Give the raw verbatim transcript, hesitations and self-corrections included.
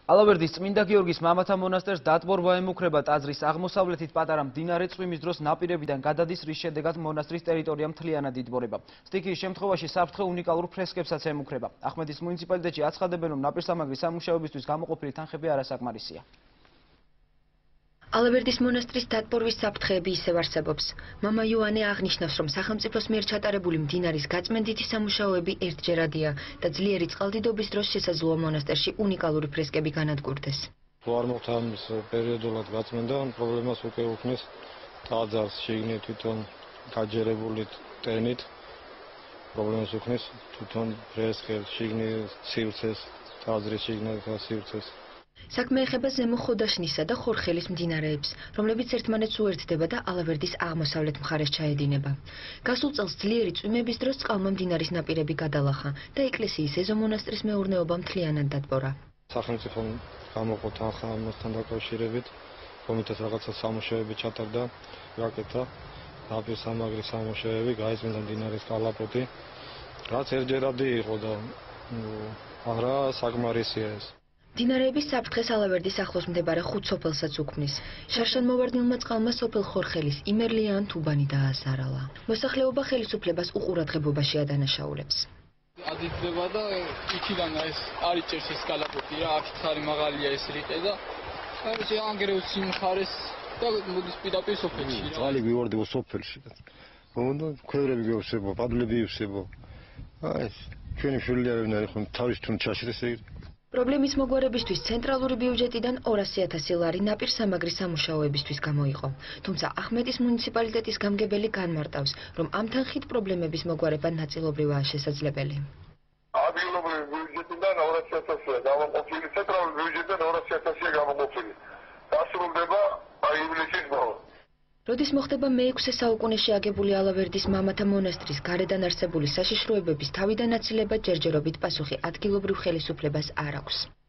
ალავერდის წმინდა გიორგის მამათა მონასტერს დატბორვა ემუქრება ტაძრის აღმოსავლეთით პატარა მდინარე წვიმის დროს ნაპირებიდან გადადის, რის შედეგად მონასტრის ტერიტორია მთლიანად იდბორება. სტიქიის შემთხვევაში საფრთხე უნიკალურ ფრესკებსაც ემუქრება. ახმეტის მუნიციპალიტეტში აცხადებენ, რომ ნაპირსამაგრის სამუშაოებისთვის გამოყოფილი თანხები არასაკმარისია. ალავერდის მონასტრის დატბორვის საფრთხეები ისევ არსებობს. მამა იოანე აღნიშნავს, რომ სახელმწიფოს მიერ ჩატარებული მდინარის გაწმენდითი სამუშაოები ერთჯერადია და ძლიერი წყალდიდობის დროს შესაძლოა მონასტერში უნიკალური ფრესკები განადგურდეს. თუ არ მოხდა ამის პერიოდულად გაწმენდა, პრობლემას უკვე უქმნის ტაძარს შიგნით თვითონ გაჯერებული ტენით. პრობლემას უქმნის თვითონ ფრესკებს, შიგნით სივრცეს, ტაძრის შიგნით სივრცეს. საქმე ეხება ზემო ხოდაშნისა და ხორხელის მდინარეებს, რომლებიც ერთმანეთს უერთდება და ალავერდის აღმოსავლეთ მხარეს ჩაედინება. გასულ წელს ძლიერი წვიმების დროს წყალმა მდინარის ნაპირები გადალახა და ეკლესიის ეზო მონასტრის მეურნეობა მთლიანად დატბორა. სახელმწიფომ გამოყო თანხა ამასთან დაკავშირებით, რომლითაც რაღაცა სამუშაოები ჩატარდა, გაკეთა ნაპირსამაგრის სამუშაოები, გაიწმინდა მდინარის კალაპოტი, რაც ერთჯერადი იყო და არა საკმარისია ეს. მდინარეების საფრთხეს ალავერდის ახლოს მდებარე ხუთ სოფელსაც უქმნის. შარშანმოვარდნილმა წყალმა სოფელ ხორხელის იმერლია ან თუბანი დაასარალა. მოსახლეობა ხელისუფლებას უყურადღებობაში ადანაშაულებს. ადიდება და იქიდან ეს არის ჭერს ეს კალაპოტი რა, აქ ხარი მაღალია ეს რიყე და აი ანგრევს იმ ხარეს და მოდის პირდაპირ სოფელში. წყალი გვივარდება სოფელში. მომდა ქვევრები გვევსებო, პადლები ივსებო. აი ჩვენი შვილი არავინ არ ხომ თავის თუნ ჩაშრეს ეგ. პრობლემის მოგვარებისთვის ცენტრალური ბიუჯეტიდან ორასი ათასი ლარი ნაპირსამაგრის სამუშაოებისთვის გამოიყო. თუმცა ახმეტის მუნიციპალიტეტის გამგებელი განმარტავს, რომ ამ თანხით პრობლემების მოგვარება ნაწილობრივაა შესაძლებელი. ადგილობრივი ბიუჯეტიდან ორასი ათასია გამოყოფილი, ცენტრალური ბიუჯეტიდან ორასი ათასია გამოყოფილი. დასრულდება აი ივლისის ბოლოს. როდის მოხდება მეექვსე საუკუნეში აგებული ალავერდის მამათა მონასტრის გარედან არსებული საშიშროებების თავიდან აცილება ჯერჯერობით პასუხი ადგილობრივ ხელისუფლებას არ აქვს.